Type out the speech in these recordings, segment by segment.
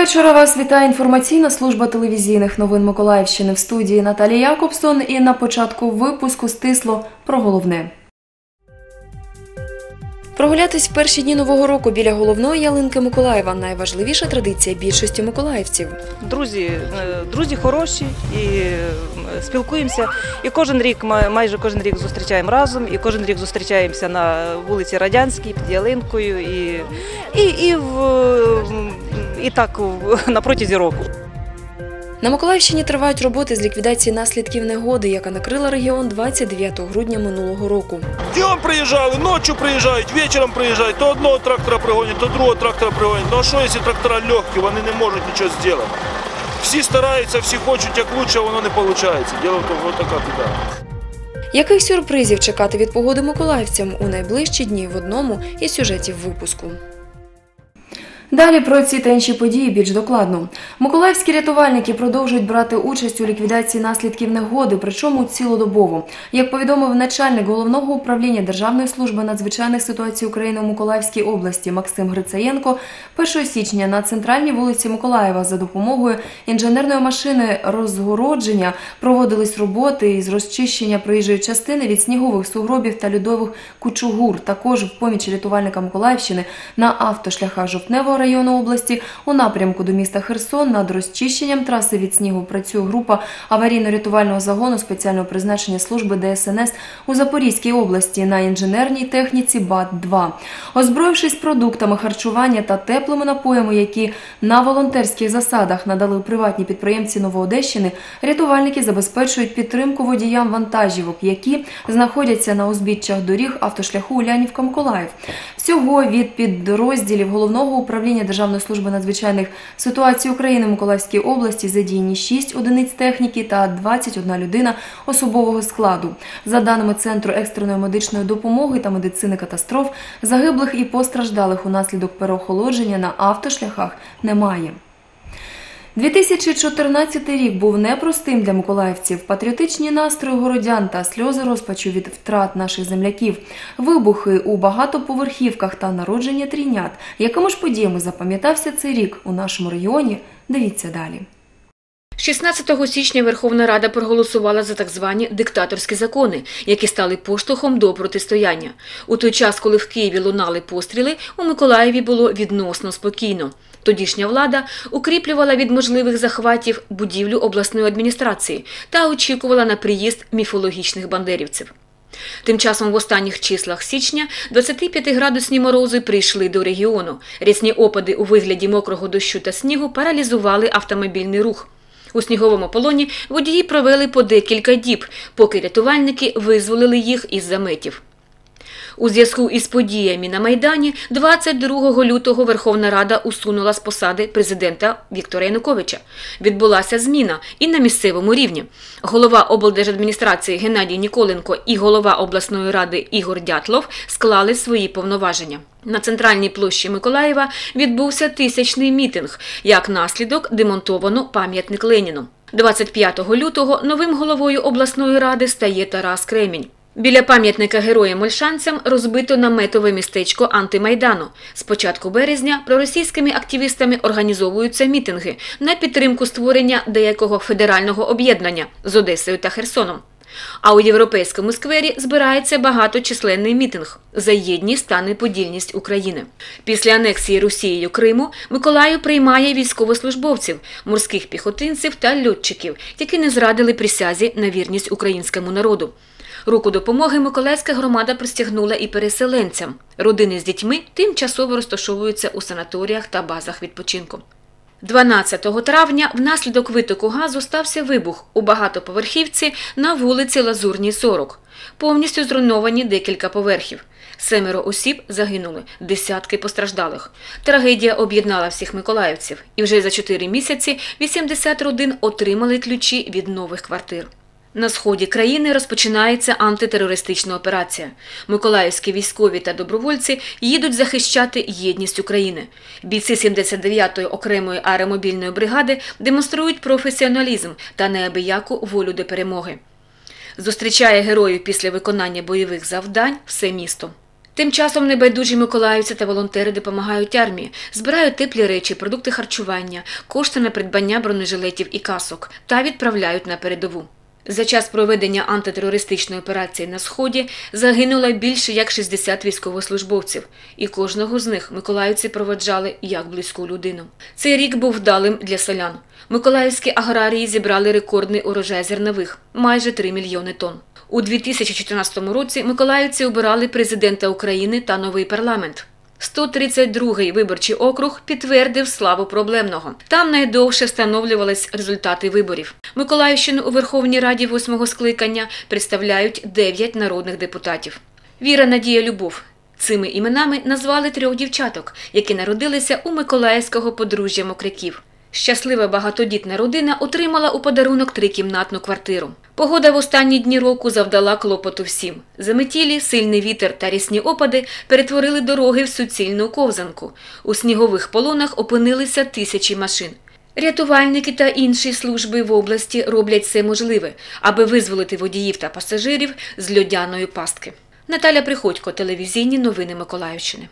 вечора. Вас вітає інформаційна служба телевізійних новин Миколаївщини. В студії Наталія Якобсон. І на початку випуску стисло про головне. Прогулятись в перші дні Нового року біля головної ялинки Миколаєва – найважливіша традиція більшості миколаївців. Друзі хороші і спілкуємося. І майже кожен рік зустрічаємо разом, і кожен рік зустрічаємося на вулиці Радянській під ялинкою і так на протязі року. На Миколаївщині тривають роботи з ліквідації наслідків негоди, яка накрила регіон 29 грудня минулого року. Днем приїжджали, ночі приїжджають, вечором приїжджають, то одного трактора пригонять, то другого трактора пригонять. Ну а що, якщо трактора легкі, вони не можуть нічого зробити. Всі стараються, всі хочуть як краще, а воно не виходить. Діло в тому, ось така біда. Яких сюрпризів чекати від погоди миколаївцям у найближчі дні в одному із сюжетів випуску. Далі про ці та інші події більш докладно. Миколаївські рятувальники продовжують брати участь у ліквідації наслідків негоди, причому цілодобово. Як повідомив начальник Головного управління Державної служби надзвичайних ситуацій України у Миколаївській області Максим Грицаєнко, 1 січня на центральній вулиці Миколаєва за допомогою інженерної машини розгородження проводились роботи із розчищення проїжджої частини від снігових сугробів та льодових кучугур. Також в помічі рятувальника Миколаївщини на автошляхах Жовтневого району області у напрямку до міста Херсон над розчищенням траси від снігу працює група аварійно-рятувального загону спеціального призначення служби ДСНС у Запорізькій області на інженерній техніці БАТ-2. Озброївшись продуктами харчування та теплими напоями, які на волонтерських засадах надали приватні підприємці Новоодещини, рятувальники забезпечують підтримку водіям вантажівок, які знаходяться на узбіччях доріг автошляху Улянівка-Миколаїв. Всього від підрозділів Головного управління Державної служби надзвичайних ситуацій України в Миколаївській області задіяні 6 одиниць техніки та 21 людина особового складу. За даними Центру екстреної медичної допомоги та медицини катастроф, загиблих і постраждалих унаслідок переохолодження на автошляхах немає. 2014 рік був непростим для миколаївців. Патріотичні настрої городян та сльози розпачу від втрат наших земляків, вибухи у багатоповерхівках та народження трійнят. Якими ж подіями запам'ятався цей рік у нашому регіоні? Дивіться далі. 16 січня Верховна Рада проголосувала за так звані диктаторські закони, які стали поштовхом до протистояння. У той час, коли в Києві лунали постріли, у Миколаєві було відносно спокійно. Тодішня влада укріплювала від можливих захватів будівлю обласної адміністрації та очікувала на приїзд міфологічних бандерівців. Тим часом в останніх числах січня 25-градусні морози прийшли до регіону. Рясні опади у вигляді мокрого дощу та снігу паралізували автомобільний рух. У сніговому полоні водії провели по декілька діб, поки рятувальники визволили їх із заметів. У зв'язку із подіями на Майдані 22 лютого Верховна Рада усунула з посади президента Віктора Януковича. Відбулася зміна і на місцевому рівні. Голова облдержадміністрації Геннадій Ніколенко і голова обласної ради Ігор Дятлов склали свої повноваження. На центральній площі Миколаєва відбувся тисячний мітинг. Як наслідок демонтовано пам'ятник Леніну. 25 лютого новим головою обласної ради стає Тарас Кремінь. Біля пам'ятника героям-ольшанцям розбито наметове містечко антимайдану. З початку березня проросійськими активістами організовуються мітинги на підтримку створення деякого федерального об'єднання з Одесою та Херсоном. А у Європейському сквері збирається багаточисленний мітинг «За єдність та неподільність України». Після анексії Росією Криму Миколаїв приймає військовослужбовців, морських піхотинців та льотчиків, які не зрадили присязі на вірність українському народу. Руку допомоги миколаївська громада простягнула і переселенцям. Родини з дітьми тимчасово розташовуються у санаторіях та базах відпочинку. 12 травня внаслідок витоку газу стався вибух у багатоповерхівці на вулиці Лазурній, 40. Повністю зруйновані декілька поверхів. 7 осіб загинули, десятки постраждалих. Трагедія об'єднала всіх миколаївців. І вже за 4 місяці 80 родин отримали ключі від нових квартир. На сході країни розпочинається антитерористична операція. Миколаївські військові та добровольці їдуть захищати єдність України. Бійці 79-ї окремої аеромобільної бригади демонструють професіоналізм та неабияку волю до перемоги. Зустрічає героїв після виконання бойових завдань все місто. Тим часом небайдужі миколаївці та волонтери допомагають армії, збирають теплі речі, продукти харчування, кошти на придбання бронежилетів і касок та відправляють на передову. За час проведення антитерористичної операції на Сході загинуло більше як 60 військовослужбовців, і кожного з них миколаївці проводжали як близьку людину. Цей рік був вдалим для селян. Миколаївські аграрії зібрали рекордний урожай зернових – майже 3 мільйони тонн. У 2014 році миколаївці обирали президента України та новий парламент. 132-й виборчий округ підтвердив славу проблемного. Там найдовше встановлювались результати виборів. Миколаївщину у Верховній Раді 8-го скликання представляють 9 народних депутатів. Віра, Надія, Любов. Цими іменами назвали 3 дівчаток, які народилися у миколаївського подружжя Мокряків. Щаслива багатодітна родина отримала у подарунок 3-кімнатну квартиру. Погода в останні дні року завдала клопоту всім. Заметілі, сильний вітер та рясні опади перетворили дороги в суцільну ковзанку. У снігових полонах опинилися тисячі машин. Рятувальники та інші служби в області роблять все можливе, аби визволити водіїв та пасажирів з льодяної пастки. Наталя Приходько, телевізійні новини Миколаївщини.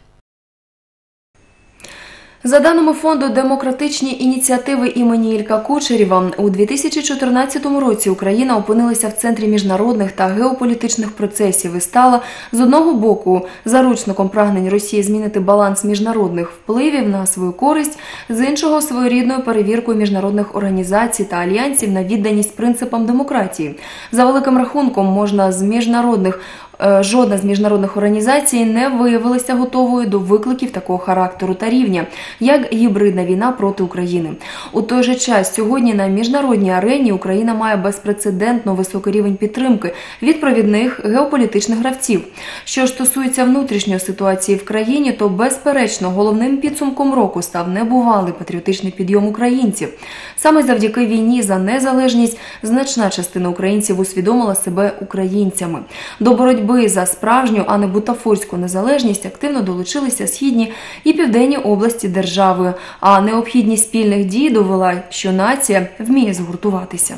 За даними фонду «Демократичні ініціативи» імені Ілька Кучерєва, у 2014 році Україна опинилася в центрі міжнародних та геополітичних процесів і стала, з одного боку, заручником прагнень Росії змінити баланс міжнародних впливів на свою користь, з іншого – своєрідною перевіркою міжнародних організацій та альянсів на відданість принципам демократії. За великим рахунком, жодна з міжнародних організацій не виявилася готовою до викликів такого характеру та рівня, як гібридна війна проти України. У той же час сьогодні на міжнародній арені Україна має безпрецедентно високий рівень підтримки від провідних геополітичних гравців. Що ж стосується внутрішньої ситуації в країні, то безперечно головним підсумком року став небувалий патріотичний підйом українців. Саме завдяки війні за незалежність значна частина українців усвідомила себе українцями. До боротьби за справжню, а не бутафорську незалежність активно долучилися східні і південні області держави, а необхідність спільних дій довела, що нація вміє згуртуватися.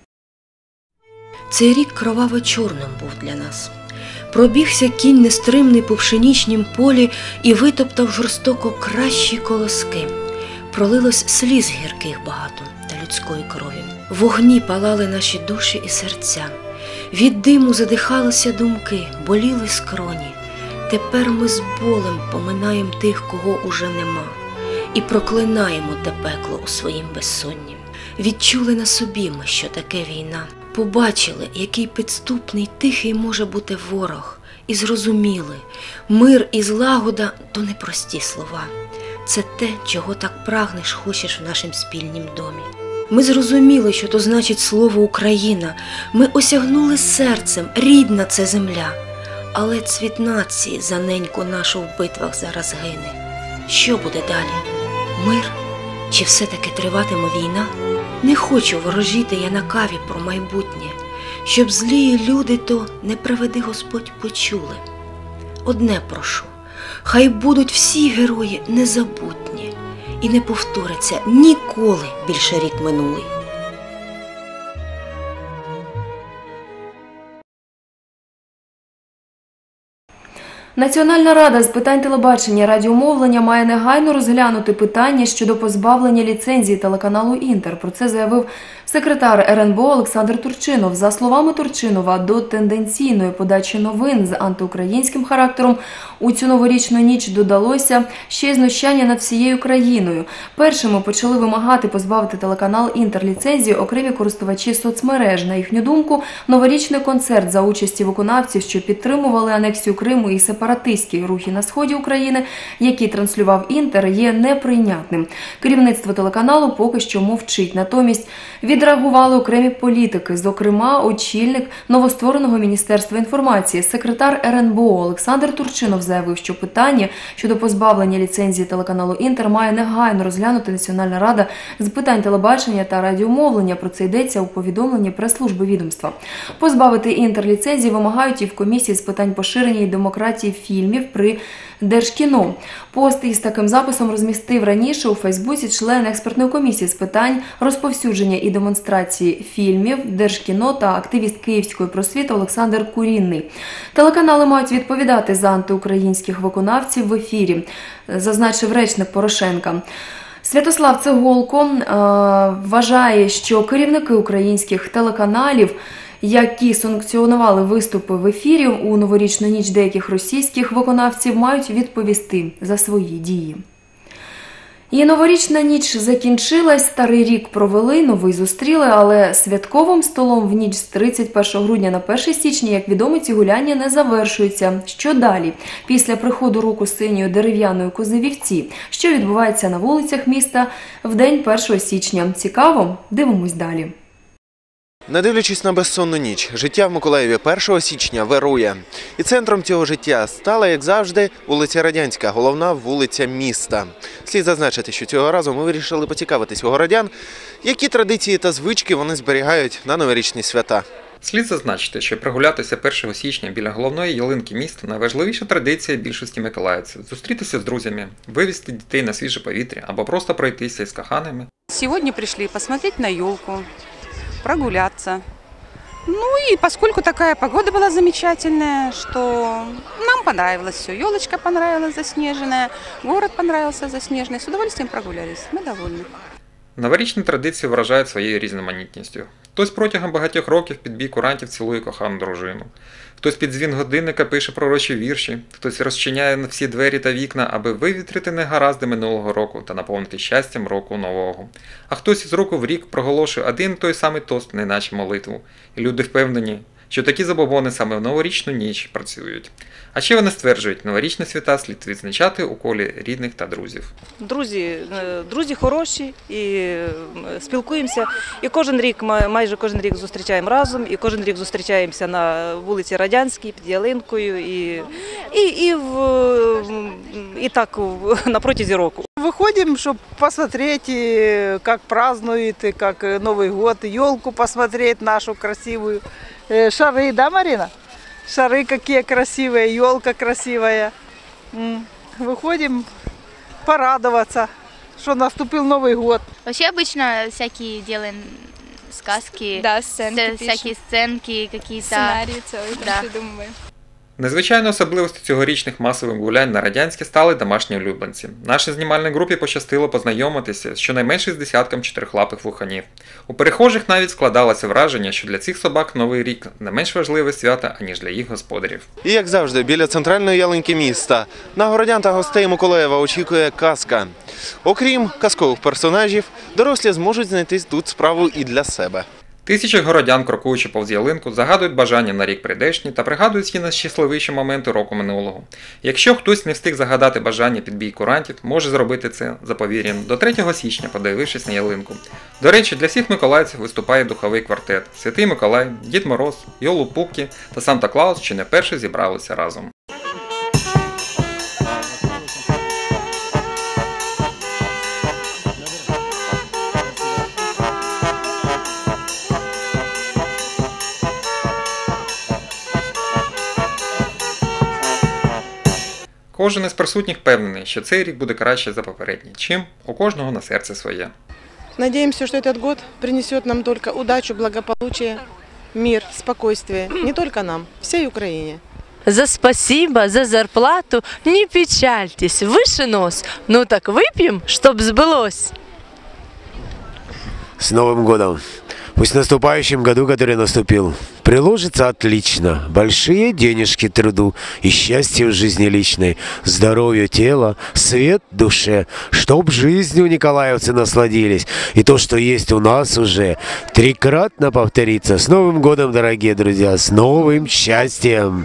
Цей рік кроваво-чорним був для нас. Пробігся кінь нестримний по пшенічнім полі і витоптав жорстоко кращі колоски. Пролилось сліз гірких багато та людської крові. Вогні палали наші душі і серця. Від диму задихалися думки, боліли скроні. Тепер ми з болем поминаємо тих, кого уже нема, і проклинаємо те пекло у своїм безсонні. Відчули на собі ми, що таке війна. Побачили, який підступний, тихий може бути ворог. І зрозуміли, мир і злагода – то не прості слова. Це те, чого так прагнеш, хочеш в нашім спільнім домі. Ми зрозуміли, що то значить слово «Україна». Ми осягнули серцем, рідна це земля. Але цвіт нації за неньку нашу в битвах зараз гине. Що буде далі? Мир? Чи все-таки триватиме війна? Не хочу ворожити я на каві про майбутнє, щоб злі люди то, не приведи Господь, почули. Одне прошу, хай будуть всі герої незабутні, і не повториться ніколи більше рік минулий. Національна рада з питань телебачення і радіомовлення має негайно розглянути питання щодо позбавлення ліцензії телеканалу «Інтер». Про це заявив секретар РНБО Олександр Турчинов. За словами Турчинова, до тенденційної подачі новин з антиукраїнським характером у цю новорічну ніч додалося ще й знущання над всією країною. Першими почали вимагати позбавити телеканал «Інтер» ліцензії окремі користувачі соцмереж. На їхню думку, новорічний концерт за участі виконавців, що підтримували анексію Криму і сепаратистські рухи на сході України, які транслював «Інтер», є неприйнятним. Керівництво телеканалу поки що мовчить. Натомість відреагували окремі політики, зокрема очільник новоствореного Міністерства інформації. Секретар РНБО Олександр Турчинов заявив, що питання щодо позбавлення ліцензії телеканалу «Інтер» має негайно розглянути Національна рада з питань телебачення та радіомовлення. Про це йдеться у повідомленні прес-служби відомства. Позбавити «Інтер» ліцензії вимагають і в комісії з питань поширення і демократії фільмів при Держкіно. Пост із таким записом розмістив раніше у Фейсбуці член експертної комісії з питань розповсюдження і демонстрації фільмів Держкіно та активіст Київської просвіти Олександр Курінний. Телеканали мають відповідати за антиукраїнських виконавців в ефірі, зазначив речник Порошенка. Святослав Цеголко вважає, що керівники українських телеканалів, які санкціонували виступи в ефірі у новорічну ніч деяких російських виконавців, мають відповісти за свої дії. І новорічна ніч закінчилась, старий рік провели, новий зустріли, але святковим столом в ніч з 31 грудня на 1 січня, як відомо, ці гуляння не завершуються. Що далі? Після приходу року синьої дерев'яної кози вівці. Що відбувається на вулицях міста в день 1 січня? Цікаво? Дивимось далі. Не дивлячись на безсонну ніч, життя в Миколаєві 1 січня вирує. І центром цього життя стала, як завжди, вулиця Радянська, головна вулиця міста. Слід зазначити, що цього разу ми вирішили поцікавитись у городян, які традиції та звички вони зберігають на новорічні свята. Слід зазначити, що прогулятися 1 січня біля головної ялинки міста – найважливіша традиція більшості миколаївців – зустрітися з друзями, вивезти дітей на свіже повітря або просто пройтися із коханими. Сегодня пришли посмотреть на елку, прогуляться. Ну и поскольку такая погода была замечательная, что нам понравилось все. Елочка понравилась заснеженная, город понравился заснеженный. С удовольствием прогулялись. Мы довольны. Новорічні традиції вражають своєю різноманітністю. Хтось протягом багатьох років під бій курантів цілує кохану дружину. Хтось під дзвін годинника пише пророчі вірші, хтось розчиняє всі двері та вікна, аби вивітрити негаразди минулого року та наповнити щастям року нового. А хтось із року в рік проголошує один той самий тост, неначе молитву. І люди впевнені, що такі забобони саме в новорічну ніч працюють. А ще вони стверджують, новорічні свята слід відзначати у колі рідних та друзів. Друзі хороші, і спілкуємося. І кожен рік, майже кожен рік зустрічаємо разом, і кожен рік зустрічаємося на вулиці Радянській, під ялинкою, і так на протязі року. Выходим, чтобы посмотреть, как празднуют, и как Новый год, елку посмотреть нашу красивую. Шары, да, Марина? Шары какие красивые, елка красивая. Выходим порадоваться, что наступил Новый год. Вообще обычно всякие делаем сказки, Да, сценки всякие сценки какие-то. Сценарії целый Да. придумываем. Незвичайною особливістю цьогорічних масових гулянь на Радянській стали домашні улюбленці. Нашій знімальній групі пощастило познайомитися з щонайменше з десятком чотирихлапих вуханів. У перехожих навіть складалося враження, що для цих собак Новий рік не менш важливе свято, аніж для їх господарів. І як завжди, біля центральної ялинки міста на городян та гостей Миколаєва очікує казка. Окрім казкових персонажів, дорослі зможуть знайти тут справу і для себе. Тисячі городян, крокуючи повз ялинку, загадують бажання на рік прийдешній та пригадують всі найщасливіші моменти року минулого. Якщо хтось не встиг загадати бажання під бій курантів, може зробити це за повір'ям до 3 січня, подивившись на ялинку. До речі, для всіх миколаївців виступає духовий квартет. Святий Миколай, Дід Мороз, Йолупуки та Санта-Клаус чи не вперше зібралися разом. Кожен із присутніх впевнений, що цей рік буде краще за попередній, чим у кожного на серце своє. Надеемся, что этот год принесет нам только удачу, благополучие, мир, спокойствие. Не только нам, всей Украине. За спасибо, за зарплату не печальтесь, выше нос. Ну так выпьем, чтоб сбылось. С Новым годом! Пусть в наступающем году, который наступил, приложится отлично. Большие денежки труду и счастье в жизни личной, здоровье тела, свет душе, чтоб жизнью николаевцы насладились. И то, что есть у нас уже, трикратно повторится. С Новым годом, дорогие друзья, с новым счастьем!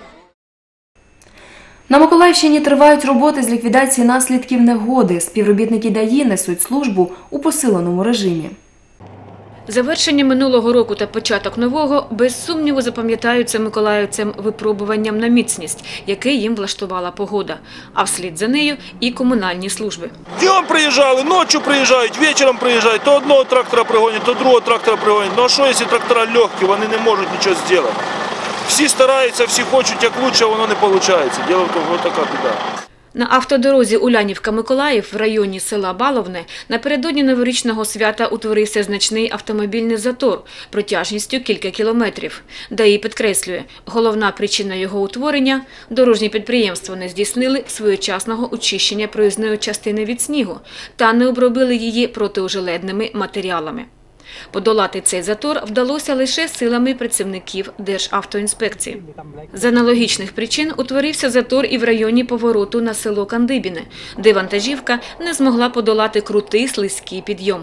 На Миколаївщині тривають роботи з ліквідації наслідків негоди. Співробітники ДАІ несуть службу у посиленому режимі. Завершення минулого року та початок нового без сумніву запам'ятаються миколаївцям випробуванням на міцність, яке їм влаштувала погода, а вслід за нею і комунальні служби. Днем приїжджали, ночі приїжджають, вечором приїжджають, то одного трактора пригонять, то другого трактора пригонять. Ну а що, якщо трактора легкі, вони не можуть нічого зробити. Всі стараються, всі хочуть як краще, воно не виходить. Діло в тому, ось така біда. На автодорозі Улянівка-Миколаїв в районі села Баловне напередодні новорічного свята утворився значний автомобільний затор протяжністю кілька кілометрів. ДАІ підкреслює, головна причина його утворення – дорожні підприємства не здійснили своєчасного очищення проїзної частини від снігу та не обробили її протиожеледними матеріалами. Подолати цей затор вдалося лише силами працівників Державтоінспекції. З аналогічних причин утворився затор і в районі повороту на село Кандибіне, де вантажівка не змогла подолати крутий слизький підйом.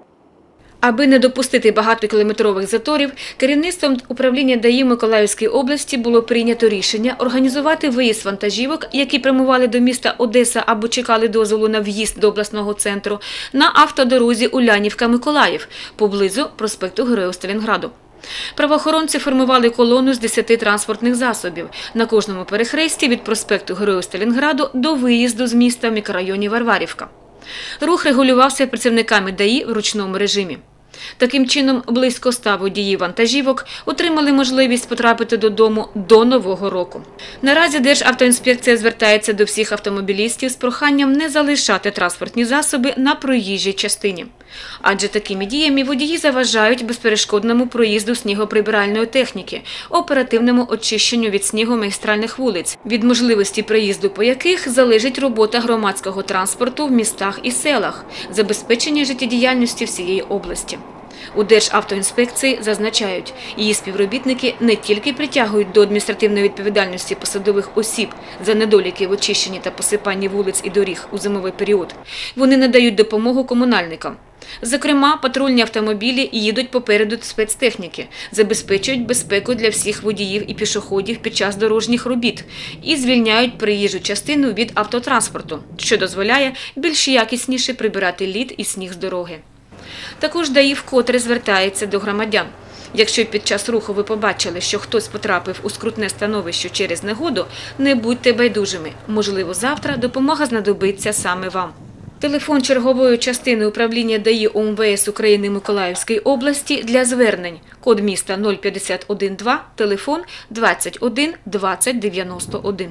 Аби не допустити багатокілометрових заторів, керівництвом управління ДАІ Миколаївської області було прийнято рішення організувати виїзд вантажівок, які прямували до міста Одеса або чекали дозволу на в'їзд до обласного центру, на автодорозі Улянівка-Миколаїв, поблизу проспекту Героїв Сталінграду. Правоохоронці формували колону з 10 транспортних засобів на кожному перехресті від проспекту Героїв Сталінграду до виїзду з міста в мікрорайоні Варварівка. Рух регулювався працівниками ДАІ в ручному режимі. Таким чином, близько 100 водіїв вантажівок отримали можливість потрапити додому до Нового року. Наразі Державтоінспекція звертається до всіх автомобілістів з проханням не залишати транспортні засоби на проїжджій частині. Адже такими діями водії заважають безперешкодному проїзду снігоприбиральної техніки, оперативному очищенню від снігу магістральних вулиць, від можливості проїзду по яких залежить робота громадського транспорту в містах і селах, забезпечення життєдіяльності всієї області. У Державтоінспекції зазначають, її співробітники не тільки притягують до адміністративної відповідальності посадових осіб за недоліки в очищенні та посипанні вулиць і доріг у зимовий період, вони надають допомогу комунальникам. Зокрема, патрульні автомобілі їдуть попереду спецтехніки, забезпечують безпеку для всіх водіїв і пішоходів під час дорожніх робіт і звільняють проїжджу частину від автотранспорту, що дозволяє більш якісніше прибирати лід і сніг з дороги. Також ДАІ вкотре звертається до громадян. Якщо під час руху ви побачили, що хтось потрапив у скрутне становище через негоду, не будьте байдужими. Можливо, завтра допомога знадобиться саме вам. Телефон чергової частини управління ДАІ УМВС України Миколаївської області для звернень. Код міста 0512, телефон 21 20 91.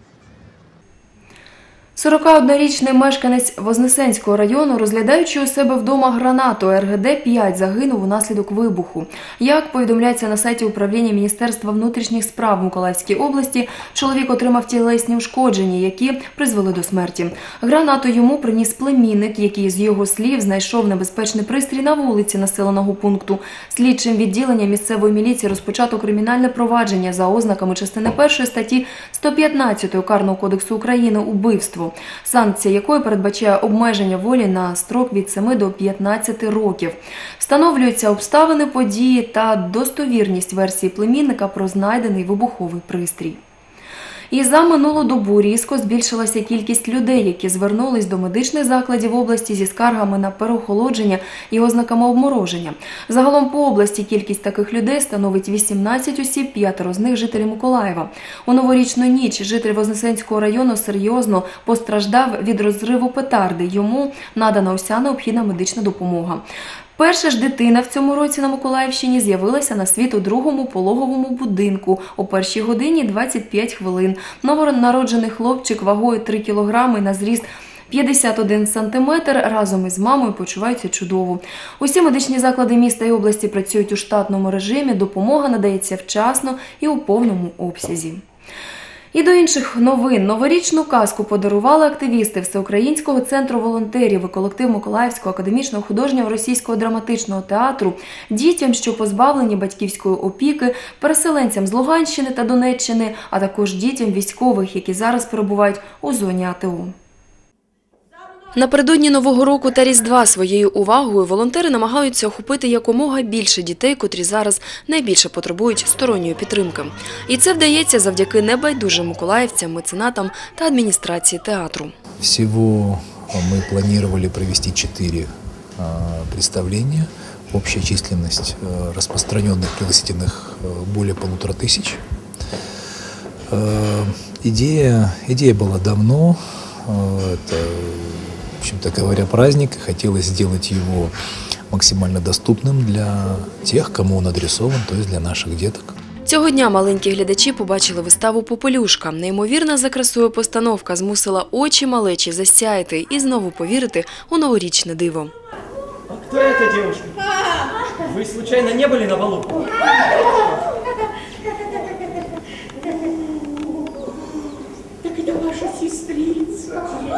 41-річний мешканець Вознесенського району, розглядаючи у себе вдома гранату РГД-5, загинув унаслідок вибуху. Як повідомляється на сайті управління Міністерства внутрішніх справ Миколаївській області, чоловік отримав тілесні ушкодження, які призвели до смерті. Гранату йому приніс племінник, який, з його слів, знайшов небезпечний пристрій на вулиці населеного пункту. Слідчим відділення місцевої міліції розпочато кримінальне провадження за ознаками частини 1 статті 115 Карного кодексу України «Убивство», санкція якої передбачає обмеження волі на строк від 7 до 15 років. Встановлюються обставини події та достовірність версії племінника про знайдений вибуховий пристрій. І за минулу добу різко збільшилася кількість людей, які звернулись до медичних закладів області зі скаргами на переохолодження і ознаками обмороження. Загалом по області кількість таких людей становить 18 осіб, 5 з них – жителі Миколаєва. У новорічну ніч житель Вознесенського району серйозно постраждав від розриву петарди. Йому надана уся необхідна медична допомога. Перша ж дитина в цьому році на Миколаївщині з'явилася на світ у другому пологовому будинку о 1 годині 25 хвилин. Новонароджений хлопчик вагою 3 кілограми на зріст 51 сантиметр разом із мамою почуваються чудово. Усі медичні заклади міста і області працюють у штатному режимі, допомога надається вчасно і у повному обсязі. І до інших новин. Новорічну казку подарували активісти Всеукраїнського центру волонтерів і колектив Миколаївського академічного художнього російського драматичного театру дітям, що позбавлені батьківської опіки, переселенцям з Луганщини та Донеччини, а також дітям військових, які зараз перебувають у зоні АТО. Напередодні Нового року та Різдва своєю увагою волонтери намагаються охопити якомога більше дітей, котрі зараз найбільше потребують сторонньої підтримки. І це вдається завдяки небайдужим миколаївцям, меценатам та адміністрації театру. Всего мы планировали провести 4 представления. Общая численность распространенных пригласительных более 1500. Идея была давно. Это, в общем-то говоря, праздник. Хотелось сделать его максимально доступным для тех, кому он адресован, то есть для наших деток. Цього дня маленькі глядачі побачили виставу «Попелюшка». Неймовірна за красою постановка змусила очі малечі засяяти і знову повірити у новорічне диво. А кто эта девушка? Вы случайно не были на балу? Так это ваша сестрица.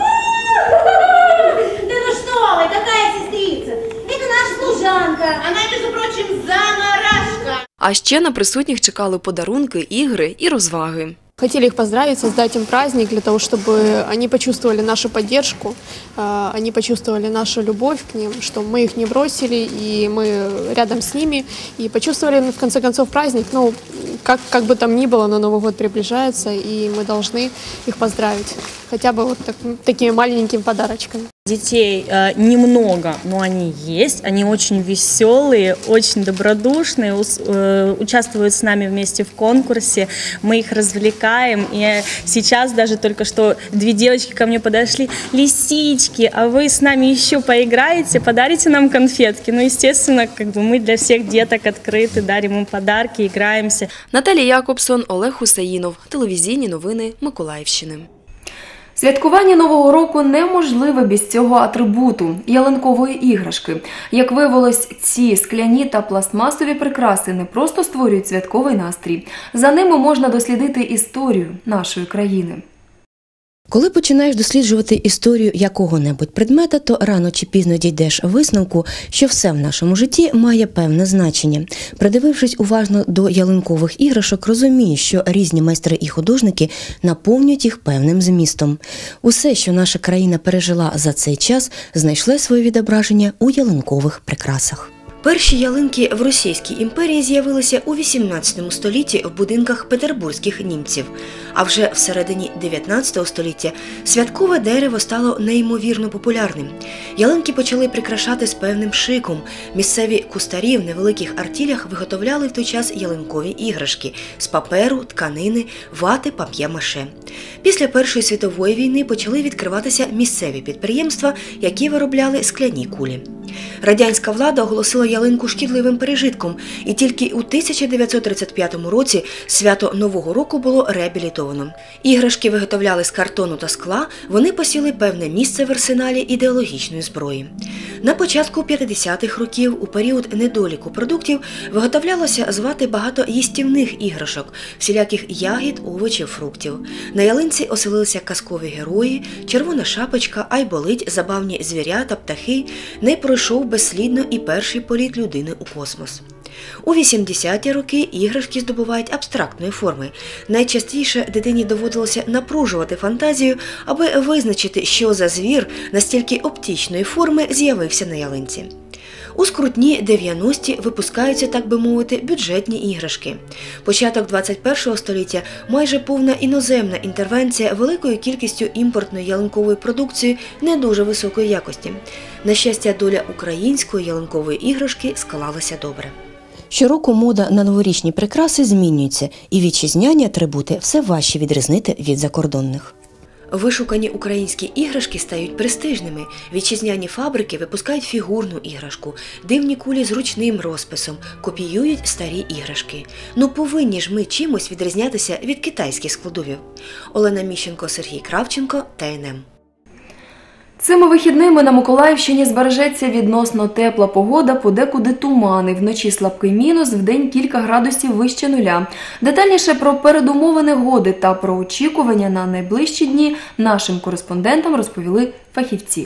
Да ну что вы, какая сестрица? Это наша служанка. Она, между прочим, заморашка. А ще на присутніх чекали подарунки, ігри і розваги. Хотели их поздравить, создать им праздник для того, чтобы они почувствовали нашу поддержку, они почувствовали нашу любовь к ним, что мы их не бросили и мы рядом с ними, и почувствовали в конце концов праздник. Ну, как бы там ни было, но Новый год приближается, и мы должны их поздравить хотя бы вот такими маленькими подарочками. Детей немного, но они есть. Они очень веселые, очень добродушные, участвуют с нами вместе в конкурсе. Мы их развлекаем. И сейчас даже только что 2 девочки ко мне подошли. Лисички, а вы с нами еще поиграете, подарите нам конфетки? Ну, естественно, мы для всех деток открыты, дарим им подарки, играемся. Наталія Якобсон, Олег Хусаїнов. Телевізійні новини Миколаївщини. Святкування Нового року неможливе без цього атрибуту – ялинкової іграшки. Як виявилось, ці скляні та пластмасові прикраси не просто створюють святковий настрій. За ними можна дослідити історію нашої країни. Коли починаєш досліджувати історію якого-небудь предмета, то рано чи пізно дійдеш висновку, що все в нашому житті має певне значення. Придивившись уважно до ялинкових іграшок, розумієш, що різні майстри і художники наповнюють їх певним змістом. Усе, що наша країна пережила за цей час, знайшло своє відображення у ялинкових прикрасах. Перші ялинки в Російській імперії з'явилися у 18 столітті в будинках петербурзьких німців. А вже всередині 19 століття святкове дерево стало неймовірно популярним. Ялинки почали прикрашати з певним шиком. Місцеві кустарі в невеликих артілях виготовляли в той час ялинкові іграшки з паперу, тканини, вати, пап'є-маше. Після Першої світової війни почали відкриватися місцеві підприємства, які виробляли скляні кулі. Радянська влада оголосила ялинку шкідливим пережитком, і тільки у 1935 році свято Нового року було реабілітовано. Іграшки виготовляли з картону та скла, вони посіли певне місце в арсеналі ідеологічної зброї. На початку 50-х років, у період недоліку продуктів, виготовлялося з вати багато їстівних іграшок, всіляких ягід, овочів, фруктів. На ялинці оселилися казкові герої, червона шапочка, айболить, забавні звірята, птахи. Не пройшов безслідно і перший політ людини у космос. У 80-ті роки іграшки здобувають абстрактної форми. Найчастіше дитині доводилося напружувати фантазію, аби визначити, що за звір настільки оптичної форми з'явився на ялинці. У скрутні 90-ті випускаються, так би мовити, бюджетні іграшки. Початок 21-го століття – майже повна іноземна інтервенція великою кількістю імпортної ялинкової продукції не дуже високої якості. На щастя, доля української ялинкової іграшки склалася добре. Щороку мода на новорічні прикраси змінюється, і вітчизняні атрибути все важче відрізнити від закордонних. Вишукані українські іграшки стають престижними. Вітчизняні фабрики випускають фігурну іграшку, дивні кулі з ручним розписом, копіюють старі іграшки. Ну повинні ж ми чимось відрізнятися від китайських складовів. Олена Міщенко, Сергій Кравченко, ТНМ. Цими вихідними на Миколаївщині збережеться відносно тепла погода, подекуди тумани, вночі слабкий мінус, вдень кілька градусів вище нуля. Детальніше про передумови негоди та про очікування на найближчі дні нашим кореспондентам розповіли фахівці.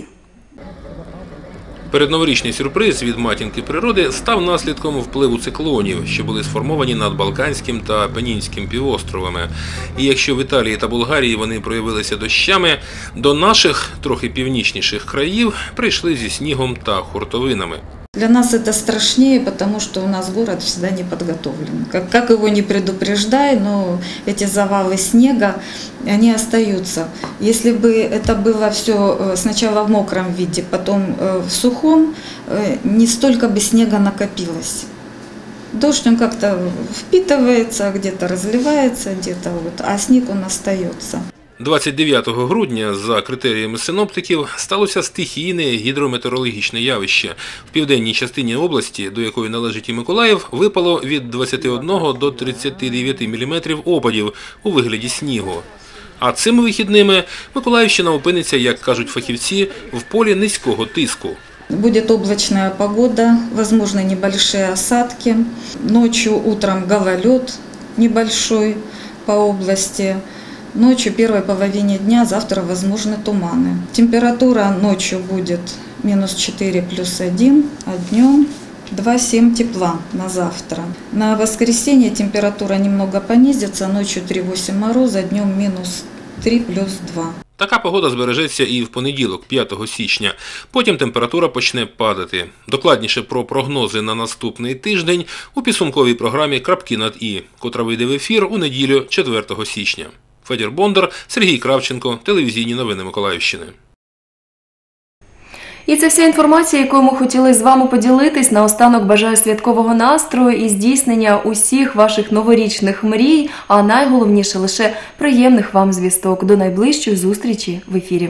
Передноворічний сюрприз від матінки природи став наслідком впливу циклонів, що були сформовані над Балканським та Апенінським півостровами. І якщо в Італії та Болгарії вони проявилися дощами, до наших, трохи північніших країв прийшли зі снігом та хуртовинами. Для нас это страшнее, потому что у нас город всегда не подготовлен. Как его не предупреждай, но эти завалы снега, они остаются. Если бы это было все сначала в мокром виде, потом в сухом, не столько бы снега накопилось. Дождь, он как-то впитывается, где-то разливается, где-то вот, а снег он остается. 29 грудня, за критеріями синоптиків, сталося стихійне гідрометеорологічне явище. В південній частині області, до якої належить і Миколаїв, випало від 21 до 39 мм опадів у вигляді снігу. А цими вихідними Миколаївщина опиниться, як кажуть фахівці, в полі низького тиску. Будет облачная погода, возможны небольшие осадки. Ночью, утром гололед небольшой по области. Ночью, первой половине дня, завтра возможны туманы. Температура ночью будет -4 +1, а днем 2,7 тепла на завтра. На воскресенье температура немного понизится, ночью 3,8 мороза, днем -3 +2. Така погода збережеться і в понеділок, 5 січня. Потім температура почне падати. Докладніше про прогнози на наступний тиждень у підсумковій програмі «Крапки над І», котра вийде в ефір у неділю, 4 січня. Федір Бондар, Сергій Кравченко, телевізійні новини Миколаївщини. І це вся інформація, якою ми хотіли з вами поділитись. Наостанок бажаю святкового настрою і здійснення усіх ваших новорічних мрій, а найголовніше – лише приємних вам звісток. До найближчої зустрічі в ефірі.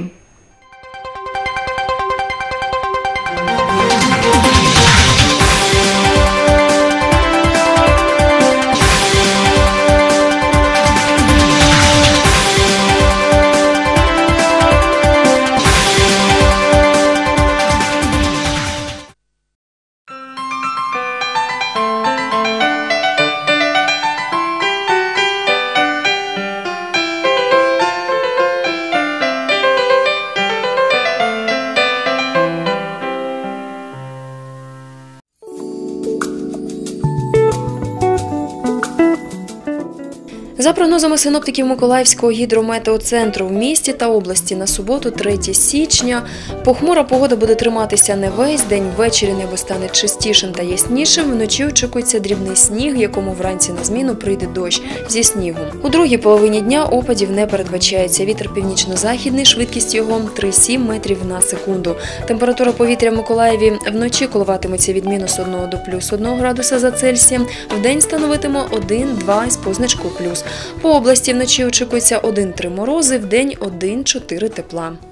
За прогнозами синоптиків Миколаївського гідрометеоцентру, в місті та області на суботу, 3 січня, похмура погода буде триматися не весь день, ввечері небо стане чистішим та яснішим, вночі очікується дрібний сніг, якому вранці на зміну прийде дощ зі снігом. У другій половині дня опадів не передбачається. Вітер північно-західний, швидкість його 3,7 метрів на секунду. Температура повітря в Миколаєві вночі коливатиметься від -1 до +1 градуса за Цельсієм, вдень становитиме 1-2 з позначкою плюс. По області вночі очікується 1-3 морози, вдень 1-4 тепла.